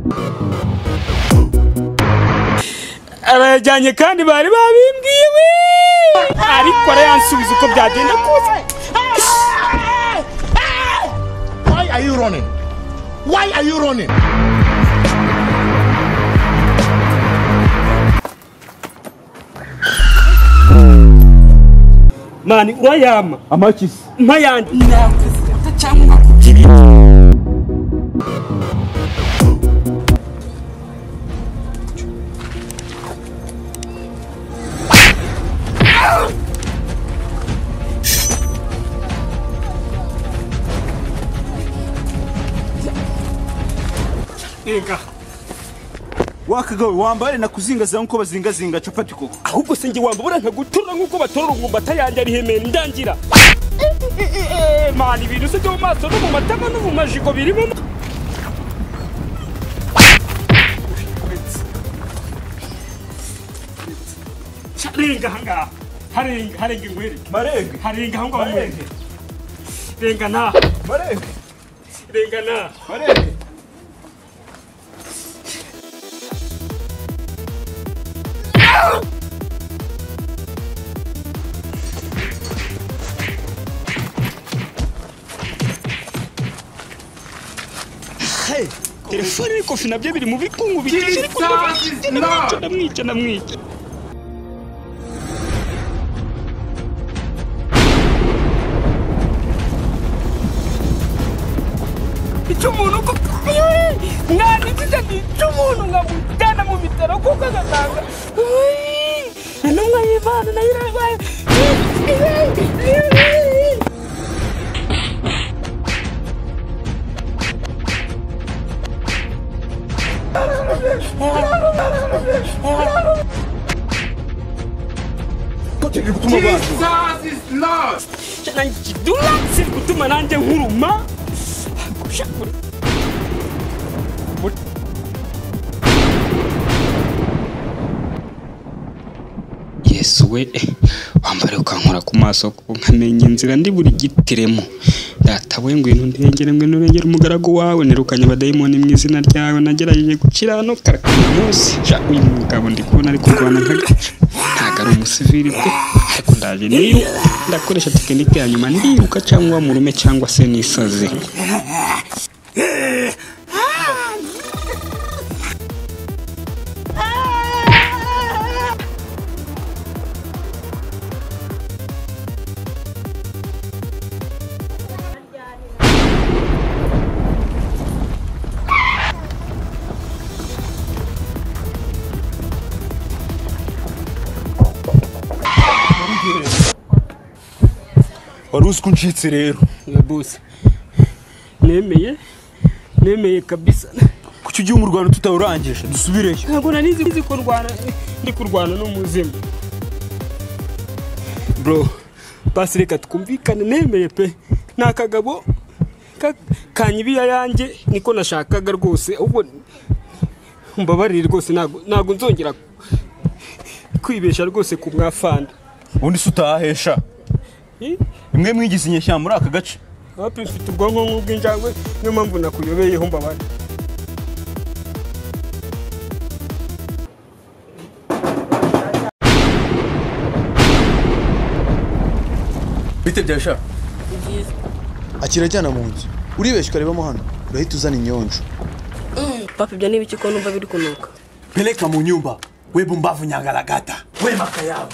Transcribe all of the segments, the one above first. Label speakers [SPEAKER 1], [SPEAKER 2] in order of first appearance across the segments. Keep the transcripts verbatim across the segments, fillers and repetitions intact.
[SPEAKER 1] arajyanye kandi bari babimbwiwe ariko arayansubiza uko byagenda kose.
[SPEAKER 2] Why are you running? Why are you running?
[SPEAKER 1] Mani urayama
[SPEAKER 3] amakisi
[SPEAKER 1] mpayandi nakuzita cyangwa kugira Inga
[SPEAKER 3] wakagawe wambare nakuzingaza nkuko bazingazinga capati koko
[SPEAKER 1] ahubwo se ngi wambura nkagutura nkuko batorora umwumbata yanjye ari hemera ndangira mani ibintu se byo mu maso no mu matama no mu majigo birimo Renga hanga harenga harenga ingwere
[SPEAKER 3] marenge
[SPEAKER 1] harenga hanga marenge renga na
[SPEAKER 3] marenge
[SPEAKER 1] renga na
[SPEAKER 3] marenge
[SPEAKER 1] Hey, telefone ni kofi nabyo biri mu bikungu bitije ariko ndamwica ndamwica ndamwica icyo umuntu ko mwani tujya icyo umuntu ngamutana mu bitaro kuko agatanga intumwa y'Imana nayo irarwaye
[SPEAKER 2] Jesus is Lord.
[SPEAKER 1] nanjye dulatse gutuma nanjye nkuruma Yesu we wambare ukankora ku maso ko nkamenya inzira ndi buri gitiremo datawe ngwino ndengere ngwino urengera umugaragu wawe nirukanye abadayimoni mu izina ryawe nagerageje gukiranuka munsi ja uyu mugabo ndi kubona ari kurwana nkagaca ntago ari umusivili pe ariko ndaje niyo ndakoresha tekinike ya nyuma ndiruka cyangwa mu rume cyangwa se nisaze
[SPEAKER 3] waruzi ko ncitse rero
[SPEAKER 1] ya boss nemeye nemeye kabisa
[SPEAKER 3] kuki ugiye mu Rwanda tutawurangisha dusubireyo
[SPEAKER 1] ntabwo nanizi ko Rwanda ndi kurwana n'umuzimu bro basi reka twumvikane nemeye pe nakagabo kanyibiya yanjye niko nashakaga rwose ubwo mbabarire rwose nago nago nzongera kwibesha rwose ku mwafanda
[SPEAKER 3] undi sutahesha imwe mwigize inyeshyamba muri aka gace
[SPEAKER 1] hapi mfite ubwonko nk'ubw'injangwe niyo mpamvu nakuyobeyeho mbabare
[SPEAKER 3] bite byasha
[SPEAKER 4] akira cyane mu nzu uribeshye ukarebamo hano urahita uzana inyonjo
[SPEAKER 5] papa ibyo ni ibiki ko numva biri kunuka
[SPEAKER 2] Peleka mu nyumba we bumbavu nyangalagata we makayabo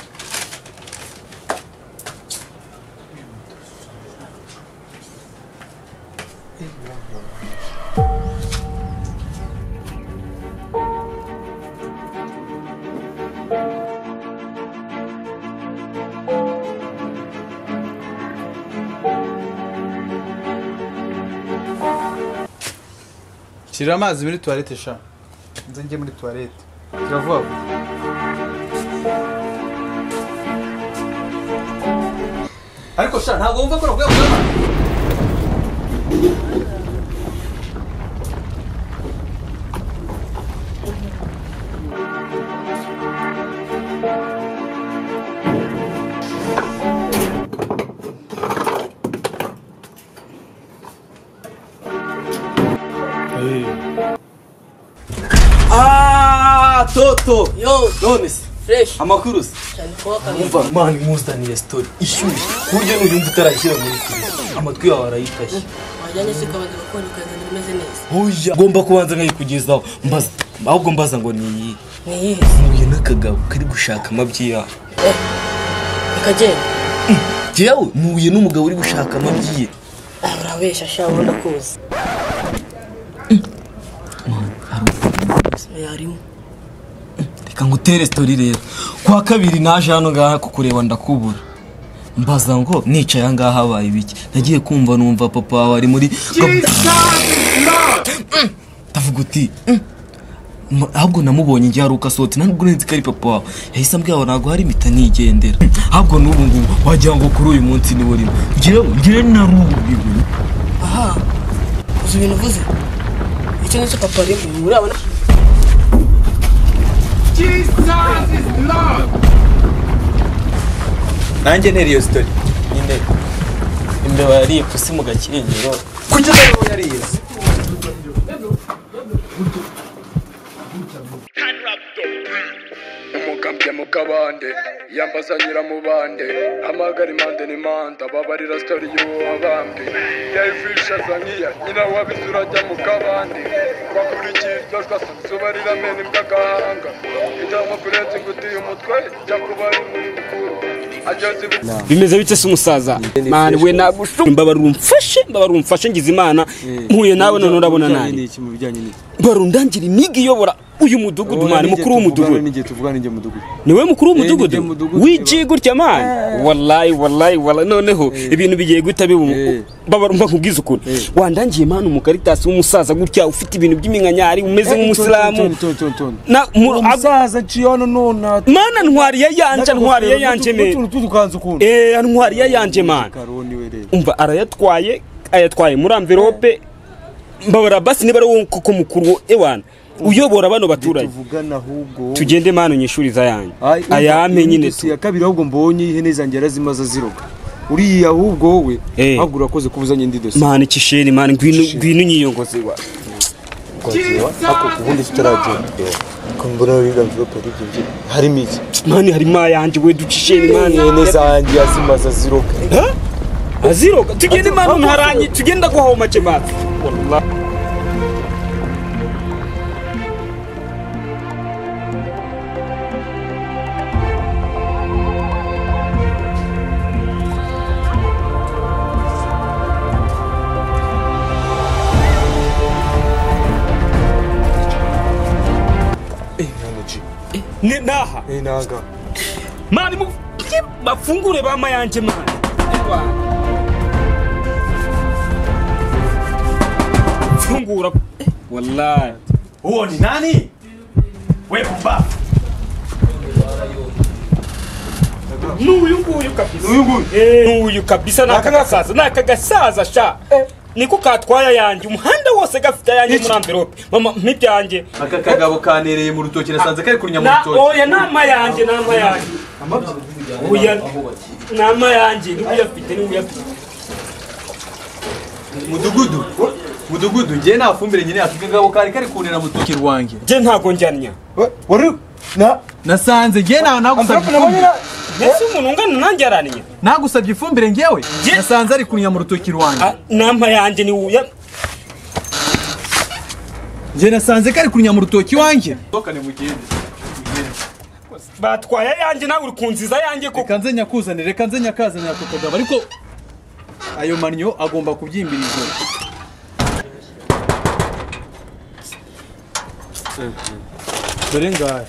[SPEAKER 4] Shira amazi muri toilette sha nze njye muri toilette kiravuga ariko sha ntabwo wumva ko nakuye kuzama
[SPEAKER 3] Toto.
[SPEAKER 5] Yo,
[SPEAKER 3] None se
[SPEAKER 5] fresh.
[SPEAKER 3] amakuru se.
[SPEAKER 5] Cyane kuba kabiri.
[SPEAKER 3] Umva mani muzaniye story ishyushye. Kuryo n'uyumva utarashyira muri firigo. Amatwi yawe arayitashye.
[SPEAKER 5] Wajyanye se kabanza gukora ikazana imeze neza.
[SPEAKER 3] Oya. Ngomba kubanza nkayikugezaho. Mbaza. Ahubwo mbaza ngo ni iyi.
[SPEAKER 5] Ni iyihe?
[SPEAKER 3] Muye n'akagabo kari gushaka amabyi yawe.
[SPEAKER 5] Eh. Ikagenda.
[SPEAKER 3] Jewe muye n'umugabo uri gushaka amabyi ye.
[SPEAKER 5] Urabesha sha ubona kuzi. Yarimo.
[SPEAKER 3] Reka ngutere story rero. Kwa kabiri naje hano ngaha kukureba ndakubura. Mbaza ngo nicaye ngaha habaye ibiki. Nagiye kumva numva papa wawe ari muri Tavuga uti ahubwo namubonye ngiye aruka sote ntabwo nzi ko ari papa wawe. Yahise ambwira ntabwo hari impita nigendera. Ahubwo n'ubu ngubu wagira ngo kuri uyu munsi ni burimo. Ngewe ngewe narubiwe.
[SPEAKER 5] Aha. Uzi ibintu uvuze? Icyo nicyo papa ari urabona.
[SPEAKER 3] Nanjye nteri iyo story. Nyine imbeba yariye pusi mu gakirengero. Kujya nayo yariye.
[SPEAKER 6] Umugambye mu kabande yambaza nyiramubande hamagara impande n'imanda babarira story y'uwabambwe yayifisha zangiya nyina wabisura ajya mu kabande bakurikizwa twasubarira mene mbagahanga ijambo kurenza ingutiye umutwe jya kubari muri bukuru
[SPEAKER 1] bimeze bite se umusaza mani we nagushu mbabarira umfashe mbabarira umfashe ngize imana mpuye nawe none urabona nani
[SPEAKER 4] iki mu bijyanye n'iki
[SPEAKER 1] barundangira imigi yobora uyu mudugudu mani mukuru w'umudugudu
[SPEAKER 4] nige tuvugana nige mudugudu
[SPEAKER 1] niwe mukuru w'umudugudu wiji gutya mani wallahi wallahi wallahi noneho ibintu bigiye guta bibu babarumba nkubwiza ukuri wandangiye mani umukaritasi w'umusaza gutya ufite ibintu by'iminkanyari umeze nk'umusilamu
[SPEAKER 4] na umusaza ciyono nona
[SPEAKER 1] mana ntwari ya yanje ntwari ya yanje me
[SPEAKER 4] tudukanze ukuntu
[SPEAKER 1] eh ntwari ya yanje mani umva arayatwaye ayatwaye muri envelope mbabara basi niba ari wo koko mukuru ewana uyobora bano baturage
[SPEAKER 4] tuvugana ahubwo
[SPEAKER 1] tugende mano nyishuriza yanyu ayame nyine
[SPEAKER 4] tu ya kabiri ahubwo mbonye ihene zanjye arazimaza ziroga uri ahubwo wowe ahubwo urakoze kubuzanye ndi dose
[SPEAKER 1] mani kisheri mani ngwino ngwino nyiyongoze wa
[SPEAKER 4] ako kubundi tutaragenda ko mbona rinda envelope ari byo harimo iki
[SPEAKER 1] mani harimo ayanje we ducisheri mani
[SPEAKER 4] ihene zanjye azimaza ziroga
[SPEAKER 1] ha aziroga tugende mano ntaranyi tugenda guhaho make bati wallahi ni naha
[SPEAKER 4] eh naga
[SPEAKER 1] mani mu bafungure bama yanje mani fungura wallahi
[SPEAKER 3] Huo ni nani? Wewe pumba.
[SPEAKER 1] Nuyu nguyu kabisa. Nuyu nguyu. Eh, nuyu kabisa nakagasaza. Nakagasaza sha. Niko katwaya yanje umuhanda wose gafite yanje muri envelope. Mama mpibyange.
[SPEAKER 3] Aka kagabo kanereye mu rutoki nasanze kari kunya mu
[SPEAKER 1] Na
[SPEAKER 3] rutoki.
[SPEAKER 1] oya nama yanje nama yanje. Oya nama yanje ni uyafite ni uyafite.
[SPEAKER 3] Mudugudu. Mudugudu ngiye nafumbire nyine aka kagabo kari kari kunera mu rutoki rwange.
[SPEAKER 1] Je ntago njyanya.
[SPEAKER 4] wari na
[SPEAKER 3] Nasanze ngiye nawe nagusabye.
[SPEAKER 1] Nese umuntu ungana nanjye araniye.
[SPEAKER 3] Nagusabye ifumbire ngewe.
[SPEAKER 1] Je-
[SPEAKER 3] Nasanze ari kunya mu rutoki rwange.
[SPEAKER 1] Ah, nama yanje ni uya.
[SPEAKER 3] Ngiye nasanze kari kunya mu rutoki wange. Tokane mugende.
[SPEAKER 1] Batwaya yanje nawe uri kunziza yanje koko.
[SPEAKER 3] Reka nze nyakuzanire, reka nze nyakazanira ako kagabo ariko ayo manyo agomba kubyimbira ijoro. Dore ngahe.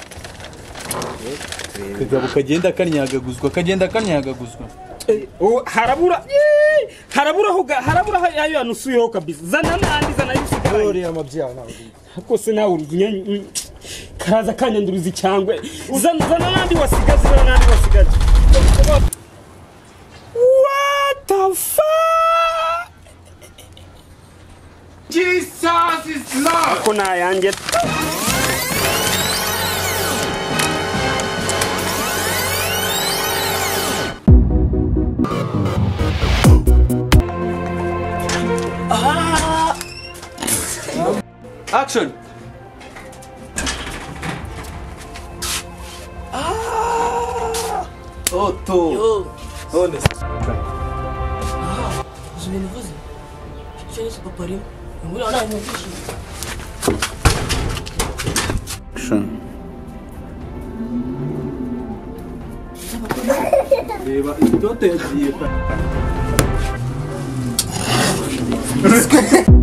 [SPEAKER 3] Kagabo kagenda kanyagaguzwa, kagenda kanyagaguzwa.
[SPEAKER 1] Oh, harabura Yee! harabura ho harabura hayo yanusuyeho kabisa zana nandi zana yusigaye
[SPEAKER 4] ore amabya nawe
[SPEAKER 1] kose nawe urunya kaza kanyanduruzi cyangwe zana zana nandi wasigaze zana nandi wasigaze what the fuck Jesus is love ko na yanjye
[SPEAKER 3] Action. Toto.
[SPEAKER 5] Yo.
[SPEAKER 3] None se.
[SPEAKER 5] Uzi ibintu uvuze? Icyo ni papa arimo. Muri aho nta nyumvishije.
[SPEAKER 3] Reba itoto yagiye.